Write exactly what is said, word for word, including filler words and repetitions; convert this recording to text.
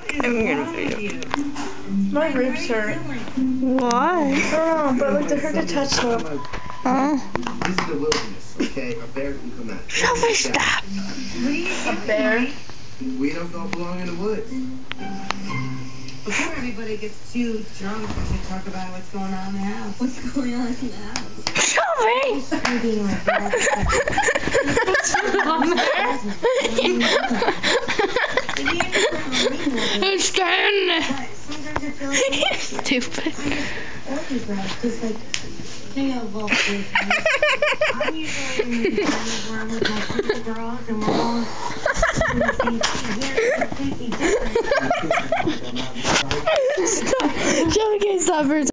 I'm gonna feed you. My ribs hurt. Why? I don't know, but like they hurt to touch them. Huh? This is the wilderness, okay? A bear can come out. Shelby, stop. A bear. We don't all belong in the woods. Before everybody gets too drunk, we should talk about what's going on in the house. What's going on in the house? Shelby! He's scaring me. Sometimes I feel like You're stupid. just like they have all this. I'm usually in the room with my two girls and we're all completely different. Stop. Shelby can't stop her.